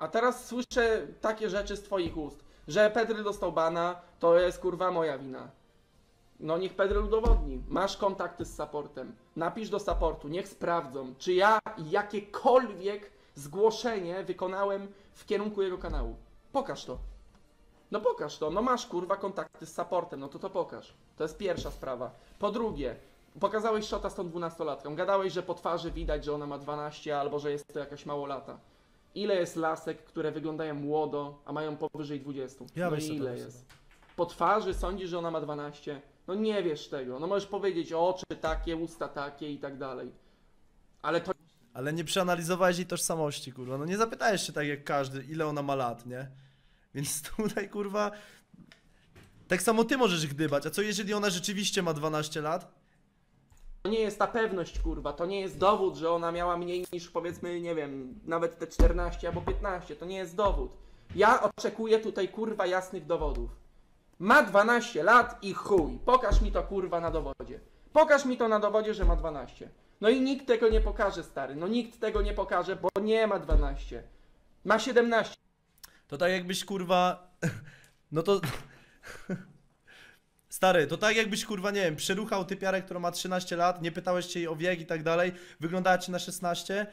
A teraz słyszę takie rzeczy z twoich ust, że Pedryl dostał bana, to jest kurwa moja wina. No niech Pedryl udowodni. Masz kontakty z supportem. Napisz do supportu, niech sprawdzą, czy ja jakiekolwiek zgłoszenie wykonałem w kierunku jego kanału. Pokaż to. No pokaż to. No masz kurwa kontakty z supportem, no to pokaż. To jest pierwsza sprawa. Po drugie, pokazałeś shota z tą 12-latką. Gadałeś, że po twarzy widać, że ona ma 12 albo że jest to jakaś małolata. Ile jest lasek, które wyglądają młodo, a mają powyżej 20? No i ile jest? Po twarzy sądzisz, że ona ma 12? No nie wiesz tego. No możesz powiedzieć oczy takie, usta takie i tak dalej. Ale to... Ale nie przeanalizowałeś jej tożsamości, kurwa. No nie zapytałeś się tak jak każdy, ile ona ma lat, nie? Więc tutaj, kurwa... Tak samo ty możesz gdybać, a co jeżeli ona rzeczywiście ma 12 lat? To nie jest ta pewność, kurwa, to nie jest dowód, że ona miała mniej niż, powiedzmy, nie wiem, nawet te 14 albo 15, to nie jest dowód. Ja oczekuję tutaj, kurwa, jasnych dowodów. Ma 12 lat i chuj, pokaż mi to, kurwa, na dowodzie. Pokaż mi to na dowodzie, że ma 12. No i nikt tego nie pokaże, stary, no nikt tego nie pokaże, bo nie ma 12. Ma 17. To tak jakbyś, kurwa... No to... Stary, to tak jakbyś, kurwa, nie wiem, przeruchał typiarę, która ma 13 lat, nie pytałeś się jej o wiek i tak dalej, wyglądała ci na 16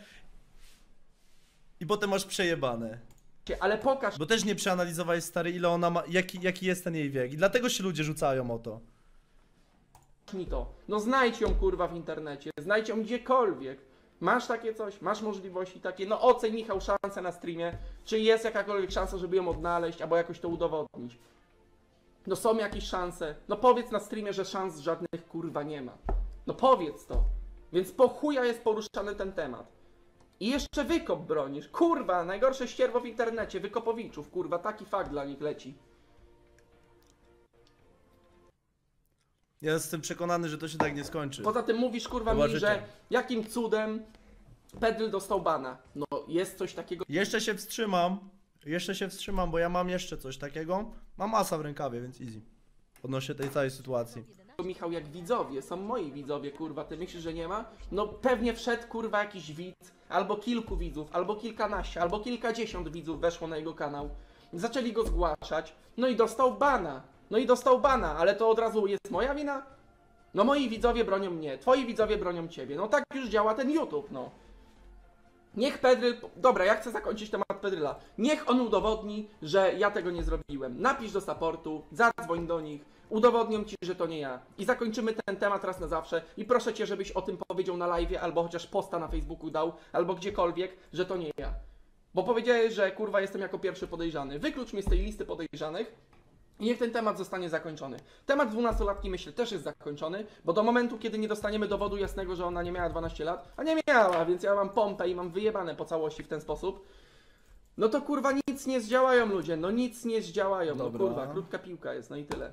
i potem masz przejebane. Ale pokaż Bo też nie przeanalizowałeś, stary, ile ona ma, jaki jest ten jej wiek i dlatego się ludzie rzucają o to. mi to. No znajdź ją, kurwa, w internecie, znajdź ją gdziekolwiek. Masz takie coś, masz możliwości takie, no oceń, Michał, szansę na streamie, czy jest jakakolwiek szansa, żeby ją odnaleźć, albo jakoś to udowodnić. No są jakieś szanse, no powiedz na streamie, że szans żadnych, kurwa, nie ma. No powiedz to. Więc po chuja jest poruszany ten temat. I jeszcze wykop bronisz, kurwa, najgorsze ścierwo w internecie, wykopowiczów, kurwa, taki fakt dla nich leci. Ja jestem przekonany, że to się tak nie skończy. Poza tym mówisz, kurwa, mi, że jakim cudem Pedryl dostał bana. No jest coś takiego. Jeszcze się wstrzymam, bo ja mam jeszcze coś takiego. Mam asa w rękawie, więc easy. Odnośnie tej całej sytuacji. Michał, jak widzowie, są moi widzowie, kurwa, ty myślisz, że nie ma? No pewnie wszedł, kurwa, jakiś widz, albo kilku widzów, albo kilkanaście, albo kilkadziesiąt widzów weszło na jego kanał. Zaczęli go zgłaszać, no i dostał bana. No i dostał bana, ale to od razu jest moja wina? No moi widzowie bronią mnie, twoi widzowie bronią ciebie. No tak już działa ten YouTube, no. Niech Pedryl... Dobra, ja chcę zakończyć temat Pedryla. Niech on udowodni, że ja tego nie zrobiłem. Napisz do supportu, zadzwoń do nich, udowodnią ci, że to nie ja. I zakończymy ten temat raz na zawsze. I proszę cię, żebyś o tym powiedział na live'ie, albo chociaż posta na Facebooku dał, albo gdziekolwiek, że to nie ja. Bo powiedziałeś, że kurwa jestem jako pierwszy podejrzany. Wyklucz mnie z tej listy podejrzanych. I niech ten temat zostanie zakończony. Temat 12-latki, myślę, też jest zakończony, bo do momentu, kiedy nie dostaniemy dowodu jasnego, że ona nie miała 12 lat, a nie miała, więc ja mam pompę i mam wyjebane po całości w ten sposób, no to kurwa nic nie zdziałają ludzie, no nic nie zdziałają, Dobra. No kurwa, krótka piłka jest, no i tyle.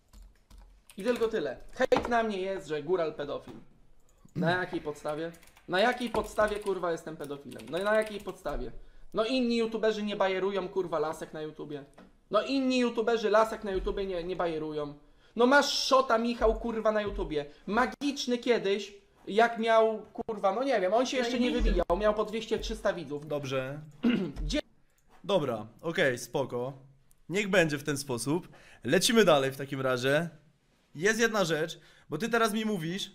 I tylko tyle. Hejt na mnie jest, że góral pedofil. Na jakiej podstawie? Na jakiej podstawie, kurwa, jestem pedofilem? No i na jakiej podstawie? No inni youtuberzy nie bajerują, kurwa, lasek na YouTubie. No inni youtuberzy lasek na YouTubie nie bajerują. No masz shota, Michał, kurwa, na YouTubie. Magiczny kiedyś, jak miał, kurwa, no nie wiem, on się jeszcze nie wywijał, miał po 200-300 widzów. Dobrze. Gdzie? Dobra, okej, spoko. Niech będzie w ten sposób. Lecimy dalej w takim razie. Jest jedna rzecz, bo ty teraz mi mówisz...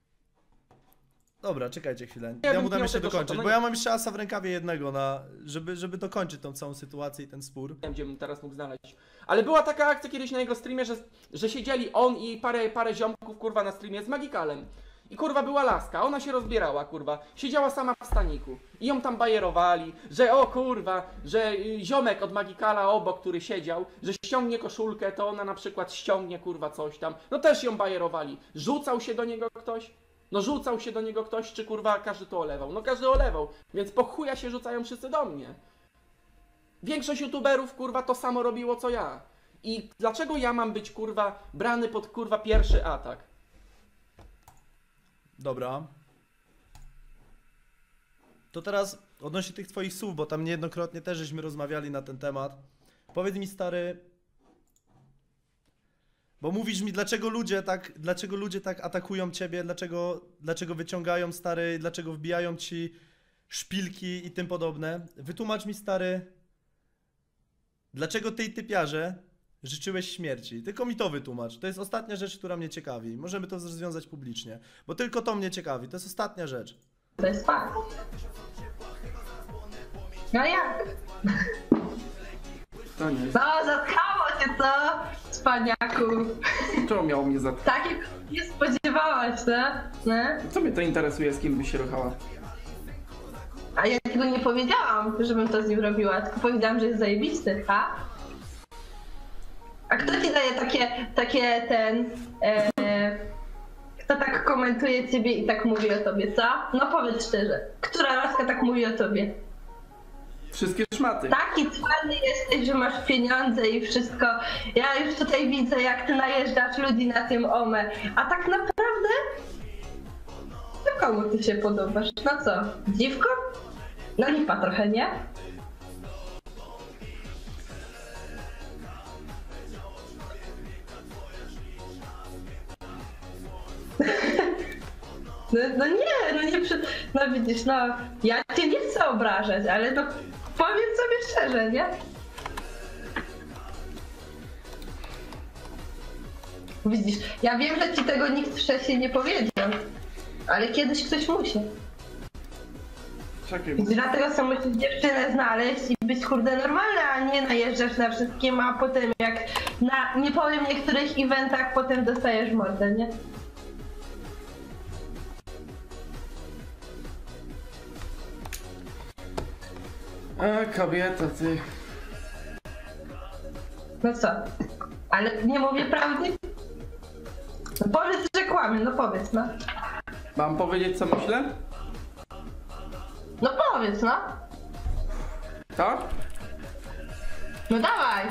Dobra, czekajcie chwilę. Ja mu dam jeszcze dokończyć, bo ja mam jeszcze asa w rękawie jednego, żeby dokończyć tą całą sytuację i ten spór. Nie wiem, gdzie bym teraz mógł znaleźć. Ale była taka akcja kiedyś na jego streamie, że siedzieli on i parę ziomków, kurwa, na streamie z Magikalem. I kurwa była laska, ona się rozbierała, kurwa. Siedziała sama w staniku. I ją tam bajerowali, że o kurwa, że ziomek od Magikala obok, który siedział, że ściągnie koszulkę, to ona na przykład ściągnie, kurwa, coś tam. No też ją bajerowali. Rzucał się do niego ktoś? No rzucał się do niego ktoś, czy kurwa każdy to olewał? No każdy olewał, więc po chuja się rzucają wszyscy do mnie. Większość youtuberów, kurwa, to samo robiło co ja. I dlaczego ja mam być, kurwa, brany pod, kurwa, pierwszy atak? Dobra. To teraz odnośnie tych twoich słów, bo tam niejednokrotnie też żeśmy rozmawiali na ten temat. Powiedz mi, stary... Bo mówisz mi, dlaczego ludzie tak atakują ciebie, dlaczego wyciągają, stary, dlaczego wbijają ci szpilki i tym podobne. Wytłumacz mi, stary, Dlaczego tej typiarze życzyłeś śmierci? Tylko mi to wytłumacz. To jest ostatnia rzecz, która mnie ciekawi. Możemy to rozwiązać publicznie. Bo tylko to mnie ciekawi. To jest ostatnia rzecz. To jest fakt. No jak? To nie. No, zatkało cię, co? Cwaniaku. Czemu miało mnie zatkać? Takiego nie spodziewałaś, no? No? Co mnie to interesuje, z kim byś się ruchała? A ja tego nie powiedziałam, żebym to z nim robiła, tylko powiedziałam, że jest zajebisty, a? A kto ci daje kto tak komentuje ciebie i tak mówi o tobie, co? No powiedz szczerze, która laska tak mówi o tobie? Wszystkie szmaty. Taki cwany jesteś, że masz pieniądze i wszystko. Ja już tutaj widzę, jak ty najeżdżasz ludzi na tym OME. A tak naprawdę? To komu ty się podobasz? No co? Dziwko? No lipa trochę, nie? No nie, no widzisz, no ja cię nie chcę obrażać, ale no powiem sobie szczerze, nie? Widzisz, ja wiem, że ci tego nikt wcześniej nie powiedział, ale kiedyś ktoś musi. Czekaj, Widzisz, dlatego sobie musisz dziewczynę znaleźć i być kurde normalna, a nie najeżdżasz na wszystkim, a potem jak na, nie powiem, niektórych eventach potem dostajesz mordę, nie? A kobieta, ty. No co? Ale nie mówię prawdy? No powiedz, że kłamię, no powiedz, no. Mam powiedzieć, co myślę? No powiedz, no. Tak? No dawaj.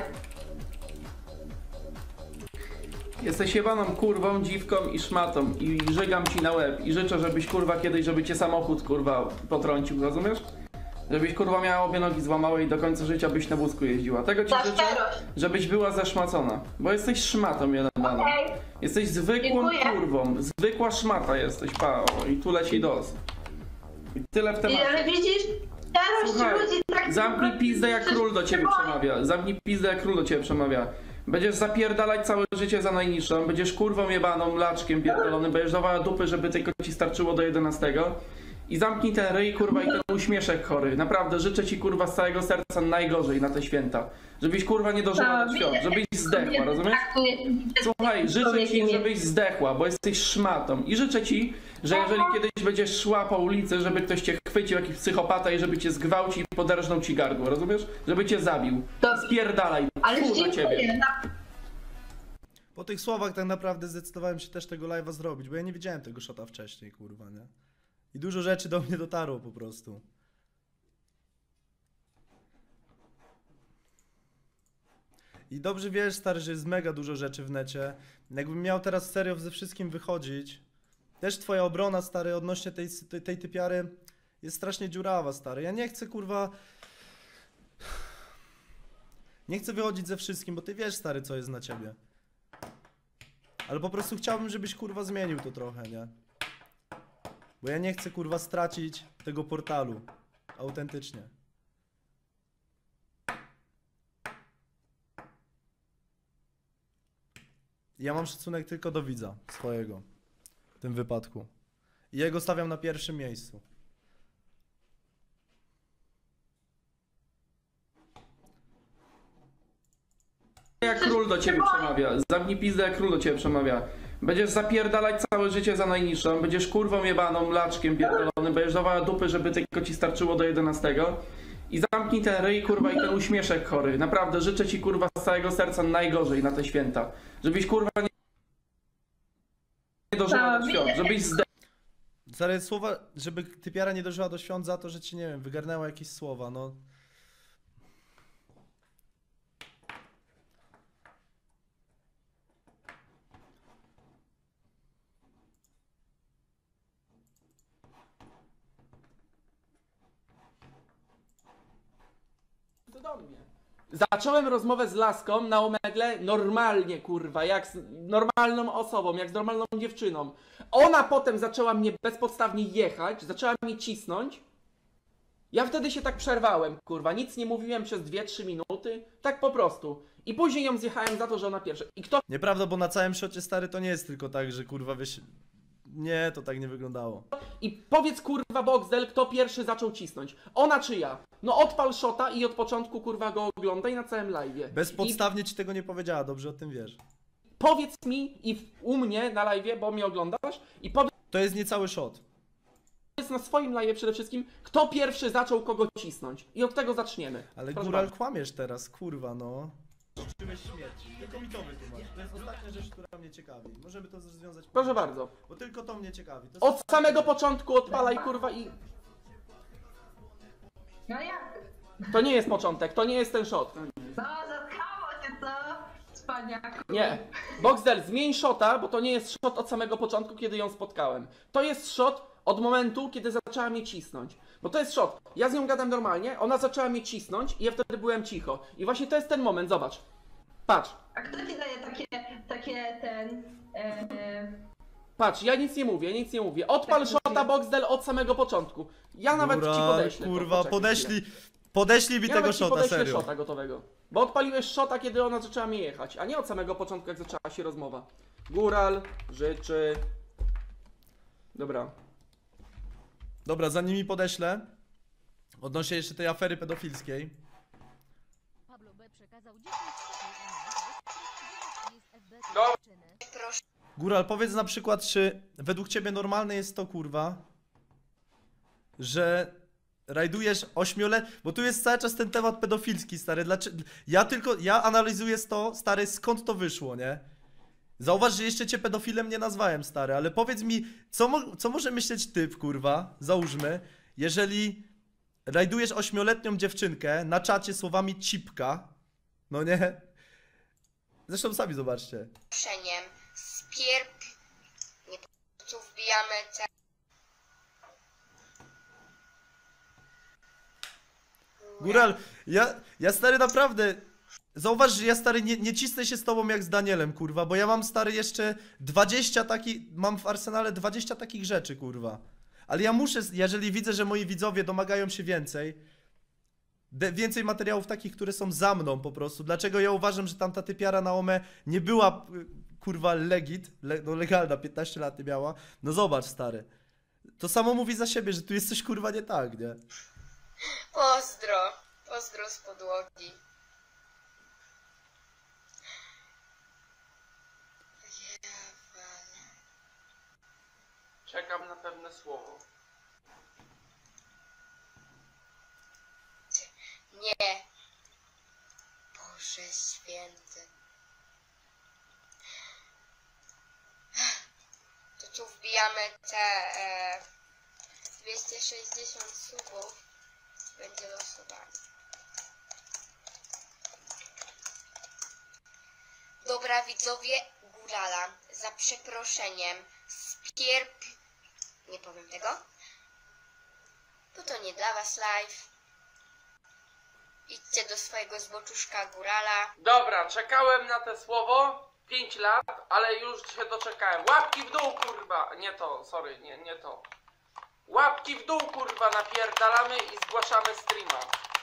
Jesteś jebaną kurwą, dziwką i szmatą i żygam ci na łeb i życzę, żebyś kurwa kiedyś, żeby cię samochód kurwa potrącił, rozumiesz? Żebyś kurwa miała obie nogi złamałe i do końca życia byś na wózku jeździła. Tego ci Za życzę, szczerość. żebyś była zaszmacona. Bo jesteś szmatą jebaną. Okej. Jesteś zwykłą Dziękuję. kurwą. Zwykła szmata jesteś, pa. O, i tu leci dos. I tyle w I, temacie. ale widzisz, starość Słuchaj, ludzi tak... zamknij pizdę jak król do ciebie przemawia. Zamknij pizdę jak król do ciebie przemawia. Będziesz zapierdalać całe życie za najniższą, będziesz kurwą jebaną, laczkiem pierdolonym, będziesz dawała dupy, żeby tylko ci starczyło do 11. I zamknij ten ryj, kurwa, i ten uśmieszek chory. Naprawdę, życzę ci, kurwa, z całego serca najgorzej na te święta. Żebyś, kurwa, nie dożyła do świąt, żebyś zdechła, rozumiesz? Słuchaj, życzę ci, żebyś zdechła, bo jesteś szmatą. I życzę ci, że jeżeli kiedyś będziesz szła po ulicy, żeby ktoś cię chwycił, jakiś psychopata i żeby cię zgwałcił i poderżnął ci gardło, rozumiesz? Żeby cię zabił. To- Spierdalaj, Ale kurwa ciebie. dziękuję. Po tych słowach tak naprawdę zdecydowałem się też tego live'a zrobić, bo ja nie widziałem tego shota wcześniej, kurwa, nie? I dużo rzeczy do mnie dotarło po prostu. I dobrze wiesz, stary, że jest mega dużo rzeczy w necie. Jakbym miał teraz serio ze wszystkim wychodzić, też twoja obrona, stary, odnośnie tej typiary jest strasznie dziurawa, stary. Ja nie chcę, kurwa... Nie chcę wychodzić ze wszystkim, bo ty wiesz, stary, co jest na ciebie. Ale po prostu chciałbym, żebyś, kurwa, zmienił to trochę, nie? Bo ja nie chcę, kurwa, stracić tego portalu. Autentycznie. Ja mam szacunek tylko do widza swojego. W tym wypadku. I jego stawiam na pierwszym miejscu. Jak król do ciebie przemawia. Zamknij pizdę jak król do ciebie przemawia. Będziesz zapierdalać całe życie za najniższą, będziesz kurwą jebaną, laczkiem pierdolonym, będziesz dawała dupy, żeby tylko ci starczyło do 11. I zamknij ten ryj, kurwa, i ten uśmieszek chory. Naprawdę, życzę ci, kurwa, z całego serca najgorzej na te święta. Żebyś, kurwa, nie dożyła do świąt, żebyś Stare słowa, żeby typiara nie dożyła do świąt za to, że ci, nie wiem, wygarnęła jakieś słowa, no. To do mnie. Zacząłem rozmowę z laską na Omegle normalnie, kurwa, jak z normalną osobą, jak z normalną dziewczyną. Ona potem zaczęła mnie bezpodstawnie jechać, zaczęła mnie cisnąć. Ja wtedy się tak przerwałem, kurwa, nic nie mówiłem przez 2-3 minuty, tak po prostu. I później ją zjechałem za to, że ona pierwsza. I kto Nieprawda, bo na całym szocie, stary, to nie jest tylko tak, że kurwa wiesz... Nie, to tak nie wyglądało. I powiedz, kurwa, Boxdel, kto pierwszy zaczął cisnąć? Ona czy ja? No odpal shota i od początku, kurwa, go oglądaj na całym live'ie. Bezpodstawnie ci tego nie powiedziała, dobrze o tym wiesz. Powiedz mi u mnie na live'ie, bo mnie oglądasz, i powiedz To jest niecały shot. na swoim live'ie przede wszystkim, kto pierwszy zaczął kogo cisnąć. I od tego zaczniemy. Ale Proszę Góral, bardzo. kłamiesz teraz, kurwa, no. Życzyłeś śmierci. Tylko mi to wytłumacz. To jest ostatnia rzecz, która mnie ciekawi. Możemy to związać... Proszę bardzo. Bo tylko to mnie ciekawi. To jest Od ostatnia samego rzecz. początku odpalaj, kurwa, i... No jak? To nie jest początek, to nie jest ten shot. No, zatkało cię, co? Cwaniaku. Nie. Boxdel, zmień shota, bo to nie jest shot od samego początku, kiedy ją spotkałem. To jest shot od momentu, kiedy zaczęła mnie cisnąć. Bo to jest shot. Ja z nią gadam normalnie, ona zaczęła mnie cisnąć i ja wtedy byłem cicho. I właśnie to jest ten moment, zobacz. Patrz, A kto ci daje takie patrz, ja nic nie mówię. Odpal shota, Boxdel, od samego początku. Ja nawet ci Góral, podeślę. kurwa, Poczekaj chwilę. podeślij mi Ja tego nawet ci shota, podeślę serio. shota gotowego. Bo odpaliłeś shota, kiedy ona zaczęła mnie jechać, a nie od samego początku, jak zaczęła się rozmowa. Góral życzy... Dobra. Dobra, zanim mi podeślę, odnośnie jeszcze tej afery pedofilskiej. Pablo B. przekazał 10 tysięcy z FB Dobra. dziewczyny. Góral, powiedz na przykład, czy według ciebie normalne jest to, kurwa, że rajdujesz 8-let... Bo tu jest cały czas ten temat pedofilski, stary. Dlaczego... Ja analizuję to, stary, skąd to wyszło, nie? Zauważ, że jeszcze cię pedofilem nie nazwałem, stary, ale powiedz mi, co może myśleć typ, kurwa, załóżmy, jeżeli rajdujesz 8-letnią dziewczynkę na czacie słowami cipka, no nie? Zresztą sami zobaczcie. Przeniem, spierp, nie tu wbijamy te... Góral, ja stary naprawdę... Zauważ, że ja stary nie cisnę się z tobą jak z Danielem, kurwa, bo ja mam stary jeszcze 20 takich, mam w arsenale 20 takich rzeczy, kurwa. Ale ja muszę, jeżeli widzę, że moi widzowie domagają się więcej materiałów takich, które są za mną po prostu. Dlaczego ja uważam, że tamta typiara na Omę nie była, kurwa, legalna, 15 lat miała. No zobacz, stary. To samo mówi za siebie, że tu jest coś, kurwa, nie tak, nie? Pozdro z podłogi. Czekam na pewne słowo. Nie. Boże święty. To tu wbijamy te 260 subów. Będzie losowanie. Dobra widzowie, Górala, za przeproszeniem, spierp... Nie powiem tego. Bo to nie dla was live. Idźcie do swojego zboczuszka Górala. Dobra, czekałem na te słowo 5 lat, ale już się doczekałem. Łapki w dół, kurwa! Nie to, sorry, nie to. Łapki w dół, kurwa, napierdalamy i zgłaszamy streama.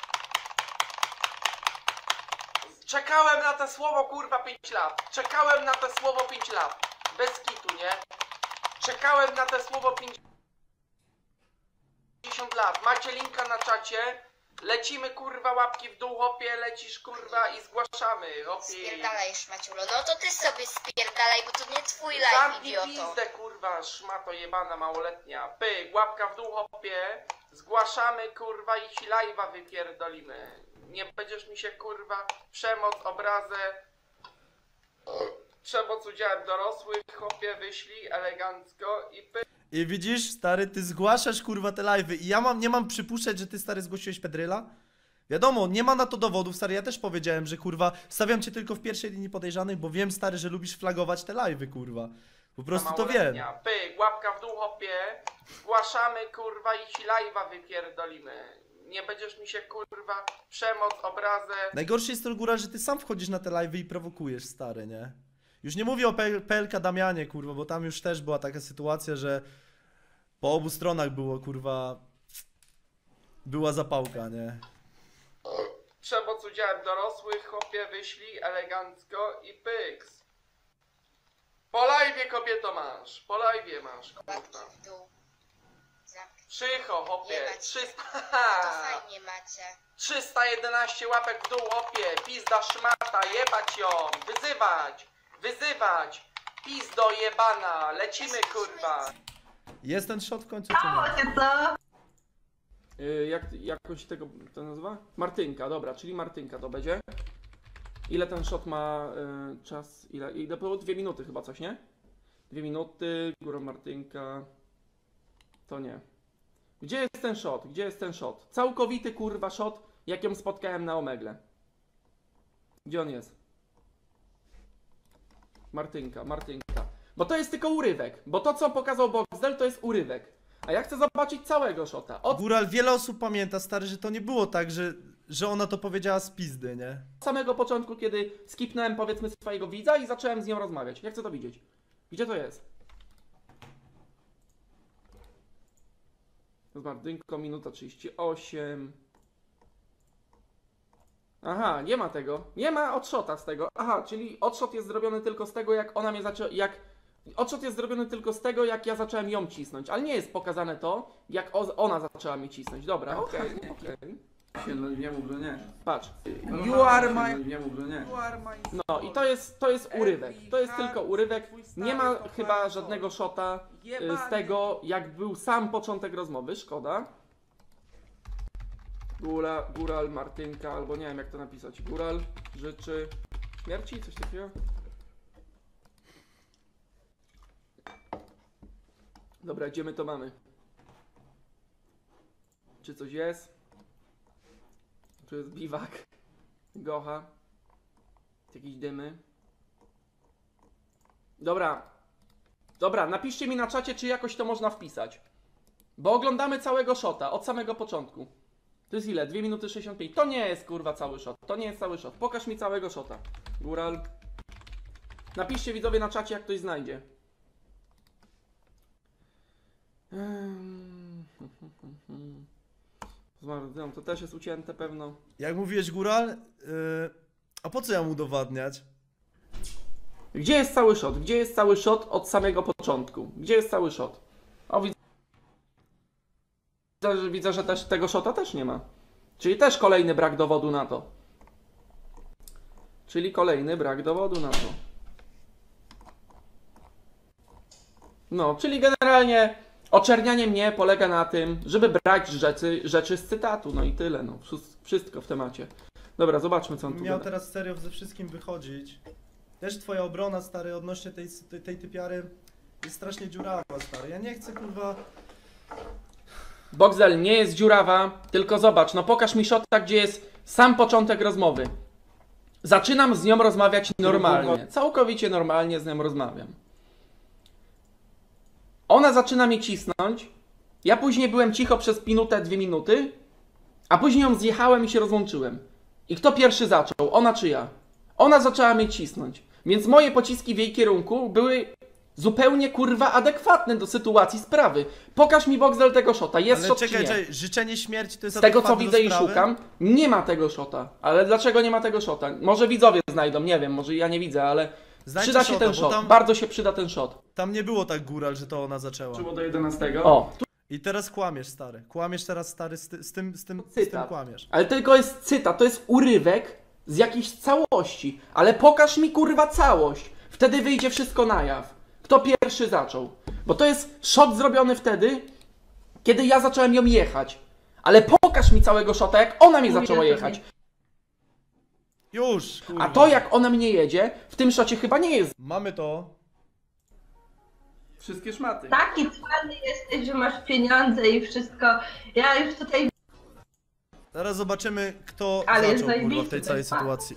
Czekałem na te słowo, kurwa, 5 lat. Czekałem na te słowo 5 lat. Bez kitu, nie? Czekałem na te słowo 50 lat. Macie linka na czacie. Lecimy, kurwa, łapki w dół, hopie, lecisz, kurwa, i zgłaszamy, hopie. Spierdalaj, szmaciulo. No to ty sobie spierdalaj, bo to nie twój live, Zamknij idioto. pizdę, kurwa, szmato jebana małoletnia. Pyk, łapka w dół, hopie. Zgłaszamy, kurwa, i ci live'a wypierdolimy. Nie będziesz mi się, kurwa, przemoc, obrazę. Przemoc udziałem dorosłych, hopie, wyślij elegancko i pyk. I widzisz, stary, ty zgłaszasz, kurwa, te live'y i ja nie mam przypuszczać, że ty, stary, zgłosiłeś Pedryla? Wiadomo, nie ma na to dowodów, stary, ja też powiedziałem, że, kurwa, stawiam cię tylko w pierwszej linii podejrzanych, bo wiem, stary, że lubisz flagować te live'y, kurwa. Po prostu to wiem. Małoletnia. Pyk, łapka w dół, hopie. Zgłaszamy, kurwa, i ci live'a wypierdolimy. Nie będziesz mi się, kurwa, przemoc, obrazę. Najgorsze jest to, góra, że ty sam wchodzisz na te live'y i prowokujesz, stary, nie? Już nie mówię o PLK Damianie, kurwa, bo tam już też była taka sytuacja, że po obu stronach było, kurwa, była zapałka, nie? Przemoc z udziałem dorosłych, chłopie wyślij elegancko i pyks. Po live'ie kobieto masz, po live'ie masz, Łapki kurwa. w dół. Przycho, hopie, Jebać. 300, To fajnie macie. 311 łapek w dół, hopie, pizda szmata, jebać ją, wyzywać, wyzywać, pizdo jebana, lecimy kurwa. Jest ten shot w końcu, czy Mało nie? cię co? Jak on się tego to nazywa? Martynka, dobra, czyli Martynka to będzie. Ile ten shot ma czas? Ile było? 2 minuty chyba coś, nie? 2 minuty, góra Martynka. To nie. Gdzie jest ten shot? Gdzie jest ten shot? Całkowity kurwa shot, jak ją spotkałem na Omegle. Gdzie on jest? Martynka, Martynka. Bo to jest tylko urywek. Bo to co pokazał Boxdel to jest urywek. A ja chcę zobaczyć całego shota. Od Góral, wiele osób pamięta, stary, że to nie było tak, że ona to powiedziała z pizdy, nie? samego początku, kiedy skipnąłem powiedzmy swojego widza i zacząłem z nią rozmawiać. Ja chcę to widzieć. Gdzie to jest? Z Martynką, minuta 38. Aha, nie ma tego. Nie ma odshota z tego. Aha, czyli odshot jest zrobiony tylko z tego, jak ona mnie zaczęła. Odshot jest zrobiony tylko z tego, jak ja zacząłem ją cisnąć, ale nie jest pokazane to, jak ona zaczęła mnie cisnąć. Dobra, okej. Nie mów, że nie. Patrz. You are my. Nie mów, że nie. No i to jest urywek. To jest tylko urywek. Nie ma chyba żadnego shota z tego, jak był sam początek rozmowy. Szkoda. Góral, Martynka, albo nie wiem jak to napisać. Góral życzy śmierci? Coś takiego? Dobra, gdzie my to mamy? Czy coś jest? Tu jest biwak. Gocha. Jakieś dymy. Dobra, napiszcie mi na czacie, czy jakoś to można wpisać. Bo oglądamy całego shota, od samego początku. To jest ile? 2 minuty 65. To nie jest kurwa cały shot. To nie jest cały shot. Pokaż mi całego shota. Góral. Napiszcie widzowie na czacie, jak ktoś znajdzie. Zmarł, to też jest ucięte pewno. Jak mówiłeś, Góral, a po co ja mu udowadniać? Gdzie jest cały shot? Gdzie jest cały shot od samego początku? Gdzie jest cały shot? O, widzę, że też tego shota też nie ma. Czyli też kolejny brak dowodu na to. No, czyli generalnie oczernianie mnie polega na tym, żeby brać rzeczy z cytatu. No i tyle, no. Wszystko w temacie. Dobra, zobaczmy co on tu Miał gada. teraz serio ze wszystkim wychodzić. Też twoja obrona, stary, odnośnie tej typiary jest strasznie dziurawa, stary. Ja nie chcę, kurwa... Boxdel nie jest dziurawa, tylko zobacz, no pokaż mi shota, gdzie jest sam początek rozmowy. Zaczynam z nią rozmawiać normalnie, całkowicie normalnie z nią rozmawiam. Ona zaczyna mnie cisnąć, ja później byłem cicho przez minutę, 2 minuty, a później ją zjechałem i się rozłączyłem. I kto pierwszy zaczął, ona czy ja? Ona zaczęła mnie cisnąć, więc moje pociski w jej kierunku były zupełnie kurwa adekwatne do sytuacji sprawy. Pokaż mi Boxdel tego shota, jest Ale shot czekaj, czy nie? życzenie śmierci to jest Z tego co adekwatne do widzę i sprawy? szukam, nie ma tego shota. Ale dlaczego nie ma tego shota? Może widzowie znajdą, nie wiem, może ja nie widzę, ale Znajdźcie przyda się shota, ten bo shot. tam- Bardzo się przyda ten shot. Tam nie było tak, Góral, że to ona zaczęła. Do 11. O, tu I teraz kłamiesz, stary. Kłamiesz teraz, stary, z tym Cytat. kłamiesz. ale tylko jest cytat, to jest urywek z jakiejś całości. Ale pokaż mi kurwa całość. Wtedy wyjdzie wszystko na jaw. Kto pierwszy zaczął? Bo to jest shot zrobiony wtedy, kiedy ja zacząłem ją jechać. Ale pokaż mi całego shota, jak ona mnie zaczęła jechać. Już, kurwa. A to jak ona mnie jedzie, w tym shocie chyba nie jest. Mamy to. Wszystkie szmaty. Taki cwany jesteś, że masz pieniądze i wszystko. Ja już tutaj... Zaraz zobaczymy, kto Ale jest zaczął, kurwa, w tej zajebisty całej ten fan. sytuacji.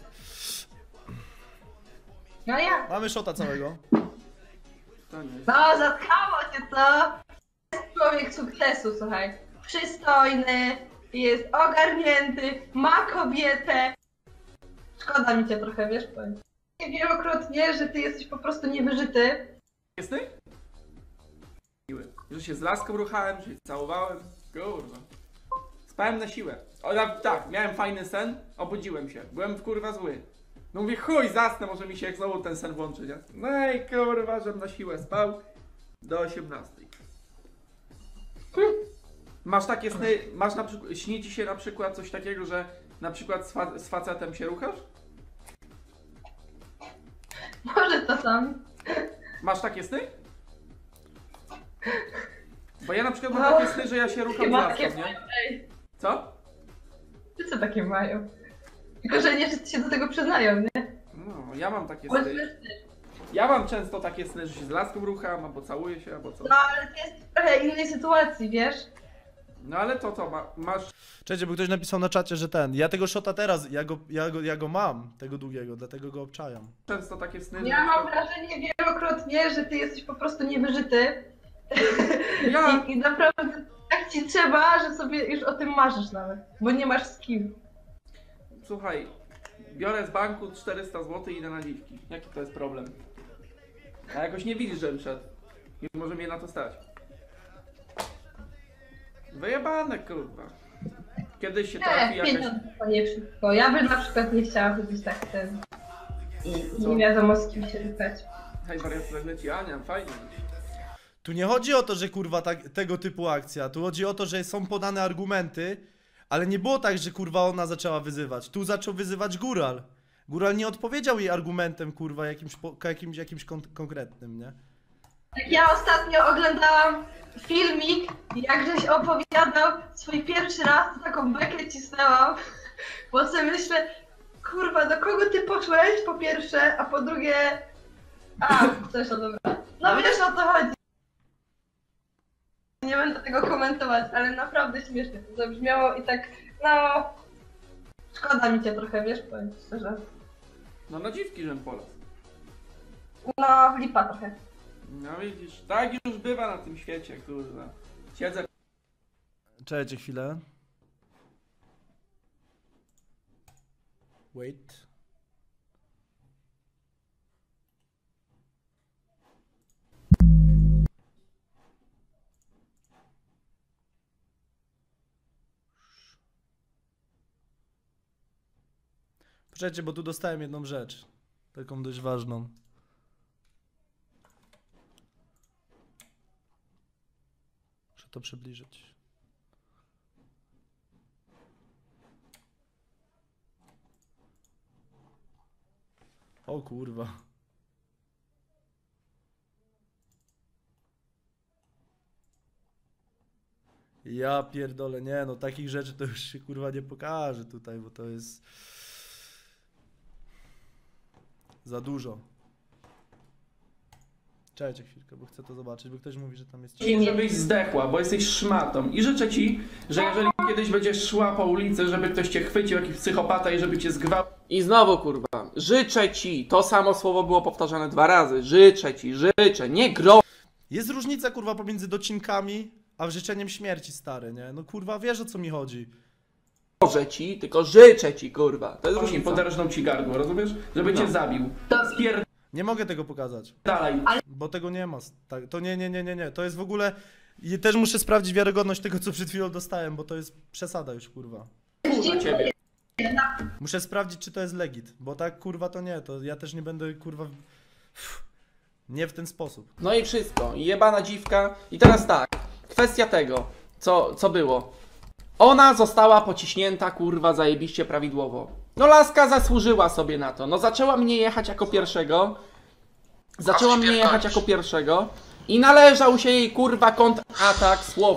No ja. Mamy shota całego. To nie jest. No, zatkało cię, co? Jest człowiek sukcesu, słuchaj. Przystojny, jest ogarnięty, ma kobietę. Szkoda mi cię trochę, wiesz, powiem. Wielokrotnie, że ty jesteś po prostu niewyżyty. Jesteś? Miły. Że się z laską ruchałem, że się całowałem. Kurwa. Spałem na siłę. Tak, miałem fajny sen, obudziłem się. Byłem kurwa zły. No mówię, chuj, zasnę, może mi się jak znowu ten sen włączy, nie? No i kurwa, żebym na siłę spał do 18. Masz takie sny, masz na przykład, śni ci się na przykład coś takiego, że na przykład z facetem się ruchasz? Może czasami. Masz takie sny? Bo ja na przykład mam takie sny, że ja się rucham z Chyba laską, takie nie? mają. Ej, Co? wszyscy takie mają. Tylko, że nie wszyscy się do tego przyznają, nie? No, ja mam takie Bo sny. Ja mam często takie sny, że się z laską rucham, albo całuję się, albo co. No ale to jest w trochę innej sytuacji, wiesz? No ale to co, masz... Czekajcie, bo ktoś napisał na czacie, że ja tego shota teraz, ja go mam, tego długiego, dlatego go obczajam. Często takie sny, że... Ja mam wrażenie wielokrotnie, że ty jesteś po prostu niewyżyty. Ja... I naprawdę tak ci trzeba, że sobie już o tym marzysz nawet. Bo nie masz z kim. Słuchaj, biorę z banku 400 zł i idę na dziwki. Jaki to jest problem? A jakoś nie widzisz, żebym szedł. I może mnie na to stać. Wyjebane, kurwa. Kiedyś się trafi jakaś... Pieniądze to nie wszystko. Ja bym na przykład nie chciała chodzić tak ten. I nie wiadomo z kim się ruchać. Hej, wariat, leci Ania, fajnie. Tu nie chodzi o to, że kurwa tego typu akcja, tu chodzi o to, że są podane argumenty, ale nie było tak, że kurwa ona zaczęła wyzywać. Tu zaczął wyzywać Góral. Góral nie odpowiedział jej argumentem, kurwa, jakimś konkretnym, nie? Jak ja ostatnio oglądałam filmik, jak żeś opowiadał swój pierwszy raz, to taką bekę cisnęłam. Bo sobie myślę, kurwa, do kogo ty poszłeś po pierwsze, a po drugie... coś o dobra. No wiesz o co chodzi. Nie będę tego komentować, ale naprawdę śmiesznie to zabrzmiało i tak, no... Szkoda mi cię trochę, wiesz, powiem ci szczerze. No na dziwki, żem polazł. No, lipa trochę. No widzisz, tak już bywa na tym świecie, kurwa. Siedzę... Czekajcie chwilę. Wait. Poczekajcie, bo tu dostałem jedną rzecz. Taką dość ważną. Muszę to przybliżyć. O kurwa. Ja pierdolę, nie no, takich rzeczy to już się kurwa nie pokaże tutaj, bo to jest za dużo. Czekajcie chwilkę, bo chcę to zobaczyć, bo ktoś mówi, że tam jest... I żebyś zdechła, bo jesteś szmatą. I życzę ci, że jeżeli kiedyś będziesz szła po ulicy, żeby ktoś cię chwycił, jakiś psychopata i żeby cię zgwałcił. I znowu kurwa, życzę ci, to samo słowo było powtarzane 2 razy. Życzę ci, życzę, nie gro... Jest różnica kurwa pomiędzy docinkami, a życzeniem śmierci, stary, nie? No kurwa, wiesz o co mi chodzi. Może ci, tylko życzę ci, kurwa. To jest Później różnica. poderżną ci gardło, rozumiesz? Żeby cię zabił. Nie mogę tego pokazać, Dalej. bo tego nie ma. Tak, to nie. To jest w ogóle... I też muszę sprawdzić wiarygodność tego, co przed chwilą dostałem, bo to jest przesada już, kurwa. Kurwa ciebie. Muszę sprawdzić, czy to jest legit, bo tak, kurwa, to nie. To ja też nie będę, kurwa... Nie w ten sposób. No i wszystko. I jebana dziwka. I teraz tak. Kwestia tego, co było. Ona została pociśnięta, kurwa, zajebiście prawidłowo. No laska zasłużyła sobie na to. No zaczęła mnie jechać jako pierwszego. I należał się jej, kurwa, kontratak słowa.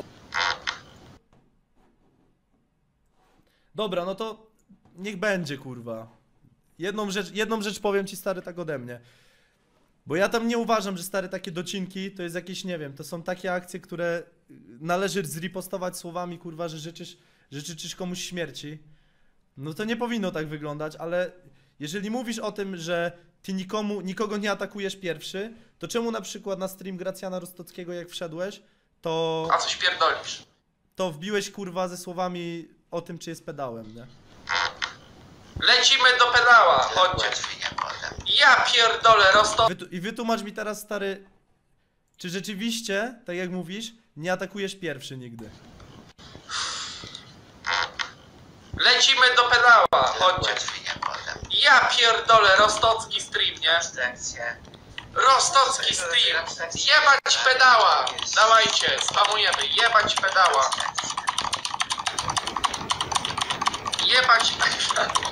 Dobra, no to niech będzie, kurwa. Jedną rzecz powiem ci, stary, tak ode mnie. Bo ja tam nie uważam, że, stary, takie docinki to jest jakieś, nie wiem, to są takie akcje, które należy zripostować słowami, kurwa, że życzysz komuś śmierci. No to nie powinno tak wyglądać, ale jeżeli mówisz o tym, że ty nikogo nie atakujesz pierwszy, to czemu na przykład na stream Gracjana Rostockiego, jak wszedłeś, to... A coś pierdolisz. To wbiłeś, kurwa, ze słowami o tym, czy jest pedałem, nie? Lecimy do pedała, chodźcie. Ja pierdolę, I wytłumacz mi teraz, stary, czy rzeczywiście, tak jak mówisz, nie atakujesz pierwszy nigdy? Lecimy do pedała, chodźcie. Ja pierdolę, Rostocki stream, nie? Rostocki stream. Jebać pedała. Dawajcie, spamujemy. Jebać pedała. Jebać pedała.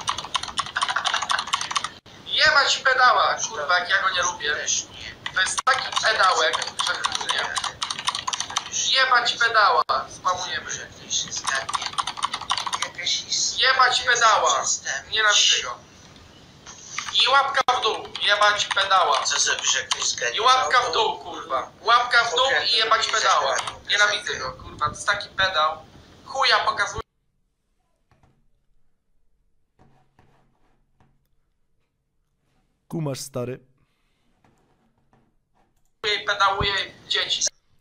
Jebać pedała. Kurwa, jak ja go nie lubię. To jest taki pedałek, że nie. Jebać pedała. Spamujemy. Jebać pedała. Nienawidzę go. I łapka w dół. Jebać pedała. Co zrobisz, jak ktoś zgadnie? I łapka w dół, kurwa. Łapka w dół i jebać pedała. Nienawidzę go, kurwa. To jest taki pedał. Chuja pokazuje Kumasz, stary. i pedałuje dzieci.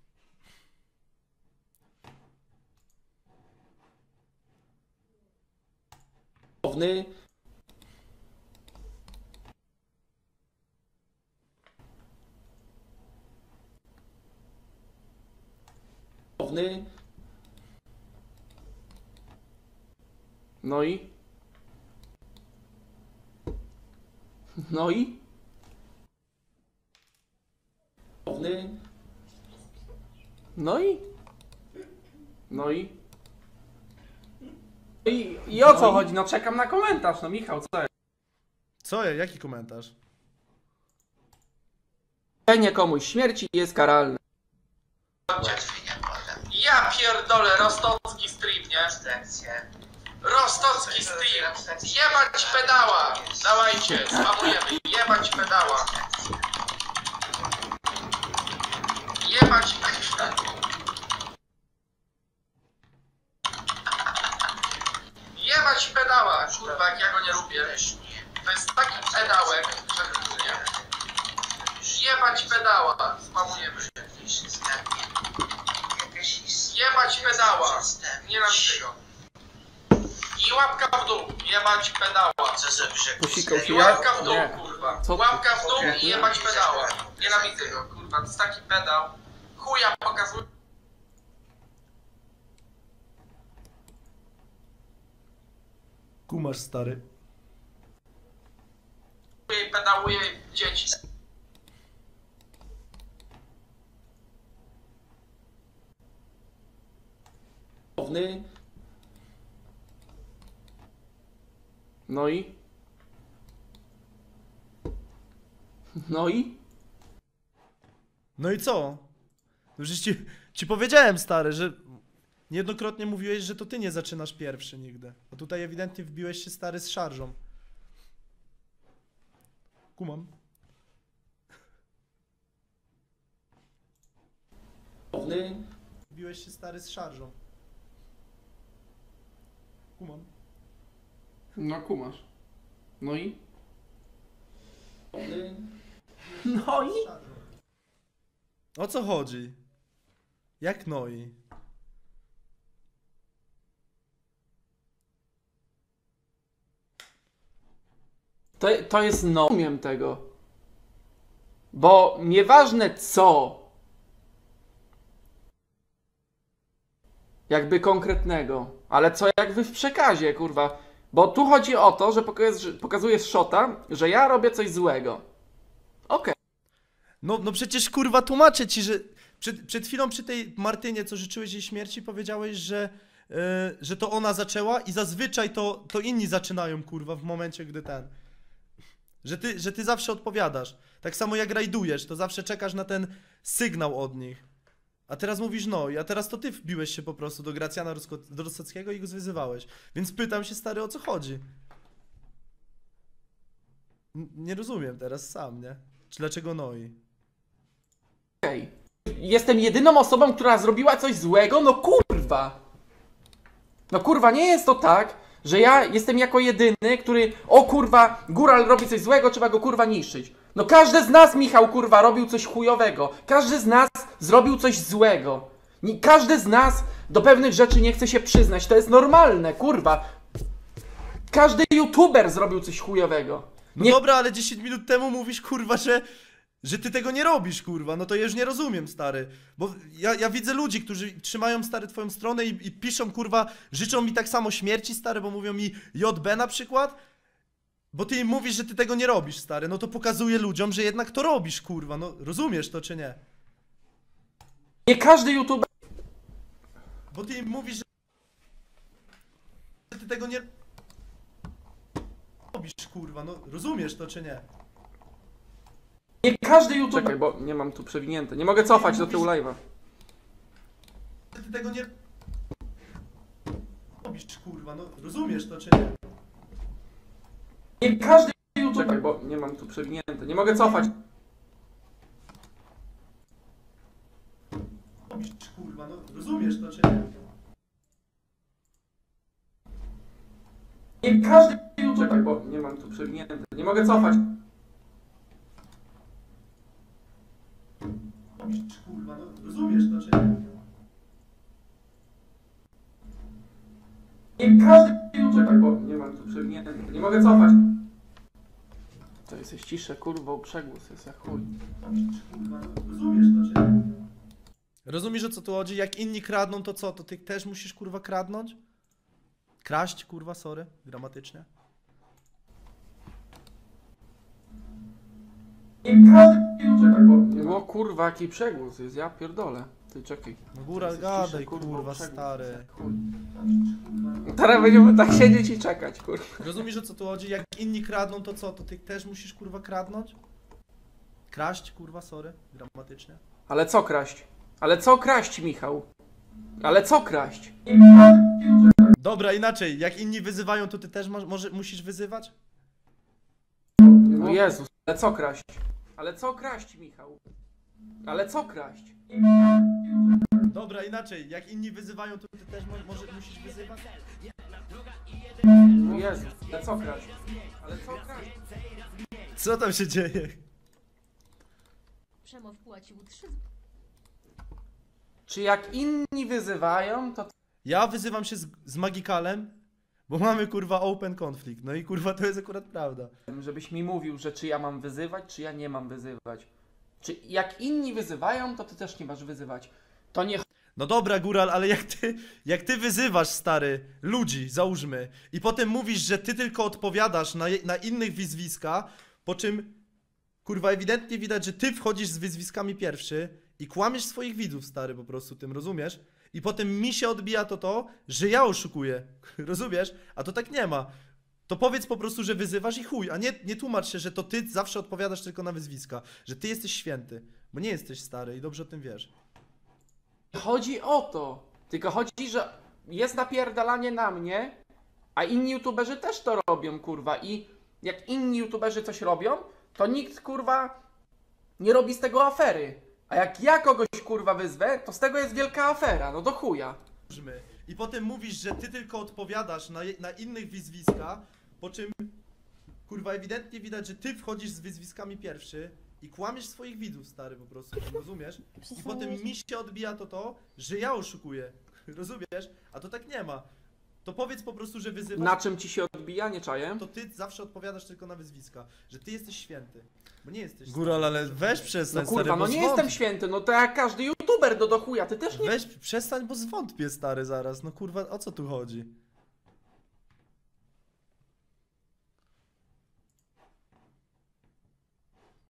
No i? No i? No i? No i? I o co chodzi? No czekam na komentarz, no Michał, co jest? Co? Jaki komentarz? Życzenie komuś śmierci jest karalne. Ja pierdolę, Rostocki stream, nie? Rostocki stream. Jebać pedała. Dawajcie, spamujemy. Jebać pedała. Jebać pedała. Jebać pedała. Kurwa, jak ja go nie lubię. To jest taki pedałek, że nie. Jebać pedała. Spamujemy. Jebać pedała. Nienawidzę go. I łapka w dół. Jebać pedała. Co zrobisz, jak ktoś Posikał się I zgadnie? jak? łapka w dół, Nie. kurwa. Co ty? Łapka w dół i jebać pedała. Nienawidzę go, kurwa. To jest taki pedał. Chuja pokazuje Kumasz, stary. i pedałuje dzieci. No i? No i? No i co? No przecież ci powiedziałem, stary, że niejednokrotnie mówiłeś, że to ty nie zaczynasz pierwszy nigdy. A tutaj ewidentnie wbiłeś się, stary, z szarżą. Kumam. Wbiłeś się, stary, z szarżą. Kumam. No kumasz. No i? No i? O co chodzi? Jak noi? To jest no. Umiem tego. Bo nieważne co. Jakby konkretnego. Ale co jakby w przekazie, kurwa. Bo tu chodzi o to, że pokazujesz shota, że ja robię coś złego. Okej. No przecież, kurwa, tłumaczę ci, że przed chwilą przy tej Martynie, co życzyłeś jej śmierci, powiedziałeś, że to ona zaczęła i zazwyczaj to inni zaczynają, kurwa, w momencie, gdy ten... Że ty zawsze odpowiadasz. Tak samo jak rajdujesz, to zawsze czekasz na ten sygnał od nich. A teraz mówisz no, a teraz to ty wbiłeś się po prostu do Gracjana Rostockiego i go zwyzywałeś. Więc pytam się, stary, o co chodzi? Nie rozumiem teraz sam, nie? Czy dlaczego noi? Jestem jedyną osobą, która zrobiła coś złego? No kurwa! No kurwa, nie jest to tak, że ja jestem jako jedyny, który... O kurwa, góral robi coś złego, trzeba go kurwa niszczyć. No każdy z nas, Michał, kurwa, robił coś chujowego. Każdy z nas zrobił coś złego. Każdy z nas do pewnych rzeczy nie chce się przyznać. To jest normalne, kurwa. Każdy youtuber zrobił coś chujowego. No dobra, ale 10 minut temu mówisz, kurwa, że ty tego nie robisz, kurwa, no to ja już nie rozumiem, stary. Bo ja widzę ludzi, którzy trzymają, stary, twoją stronę i piszą, kurwa, życzą mi tak samo śmierci, stary, bo mówią mi JB na przykład. Bo ty im mówisz, że ty tego nie robisz, stary, no to pokazuje ludziom, że jednak to robisz, kurwa, no rozumiesz to czy nie? Nie każdy youtuber... Bo ty im mówisz, że ty tego nie robisz, kurwa, no rozumiesz to czy nie? Nie każdy youtuber... Czekaj, bo nie mam tu przewinięte. Nie mogę cofać do tyłu live'a. Ty tego nie robisz, kurwa, no rozumiesz to czy nie? Nie każdy youtuber... Czekaj, bo nie mam tu przewinięte. Nie mogę cofać. Robisz, kurwa, no rozumiesz to czy nie? Nie każdy youtuber... Czekaj, bo nie mam tu przewinięte. Nie mogę cofać. Robisz, kurwa, no rozumiesz to czy nie? Nie każdy youtuber... Czekaj, bo nie mam tu przewinięte. Nie mogę cofać. To jesteś ciszę, kurwa, przegłos jest jak chuj. Robisz, kurwa, no rozumiesz to czy nie? Rozumiesz, o co tu chodzi? Jak inni kradną, to co? To ty też musisz, kurwa, kradnąć? Kraść, kurwa, sorry, gramatycznie. Nie każdy youtuber... Czekaj, bo nie było, kurwa, jaki przegłos jest, ja pierdolę. Ty czekaj. No góra, Jesteś gadaj, ciszę, kurwa, przegłos stary. jest jak chuj. Teraz będziemy tak siedzieć i czekać, kurwa. Rozumiesz, o co tu chodzi? Jak inni kradną, to co? To ty też musisz, kurwa, kradnąć? Kraść, kurwa, sorry, gramatycznie. Ale co kraść? Ale co kraść, Michał? Ale co kraść? Dobra, inaczej, jak inni wyzywają, to ty też musisz wyzywać? O Jezus, ale co kraść? Ale co kraść, Michał? Ale co kraść? Dobra, inaczej, jak inni wyzywają, to ty też musisz wyzywać? O Jezus, ale co kraść? Ale co kraść? Co tam się dzieje? Przemow płacił 3 Czy jak inni wyzywają, to... Ja wyzywam się z Magikalem, bo mamy, kurwa, open konflikt. No i, kurwa, to jest akurat prawda. Żebyś mi mówił, że czy ja mam wyzywać, czy ja nie mam wyzywać. Czy jak inni wyzywają, to ty też nie masz wyzywać. To nie... No dobra, Góral, ale jak ty wyzywasz, stary, ludzi, załóżmy, i potem mówisz, że ty tylko odpowiadasz na innych wyzwiska, po czym, kurwa, ewidentnie widać, że ty wchodzisz z wyzwiskami pierwszy i kłamiesz swoich widzów, stary, po prostu tym, rozumiesz? I potem mi się odbija to, że ja oszukuję, rozumiesz? A to tak nie ma. To powiedz po prostu, że wyzywasz i chuj, a nie tłumacz się, że to ty zawsze odpowiadasz tylko na wyzwiska, że ty jesteś święty, bo nie jesteś stary i dobrze o tym wiesz. chodzi o to. Tylko chodzi, że jest napierdalanie na mnie, a inni youtuberzy też to robią, kurwa. I jak inni youtuberzy coś robią, to nikt, kurwa, nie robi z tego afery. A jak ja kogoś, kurwa, wyzwę, to z tego jest wielka afera. No do chuja. I potem mówisz, że ty tylko odpowiadasz na innych wyzwiska, po czym, kurwa, ewidentnie widać, że ty wchodzisz z wyzwiskami pierwszy i kłamiesz swoich widzów, stary, po prostu, rozumiesz? I potem mi się odbija to, że ja oszukuję, rozumiesz? A to tak nie ma. To powiedz po prostu, że wyzywasz... Na czym ci się odbija, nie czaję? To ty zawsze odpowiadasz tylko na wyzwiska, że ty jesteś święty, bo nie jesteś... Góral, ale weź przestań, No kurwa, stary, no bo nie jestem święty, no to jak każdy youtuber do chuja, ty też nie... Weź, przestań, bo zwątpię, stary, zaraz, no kurwa, o co tu chodzi?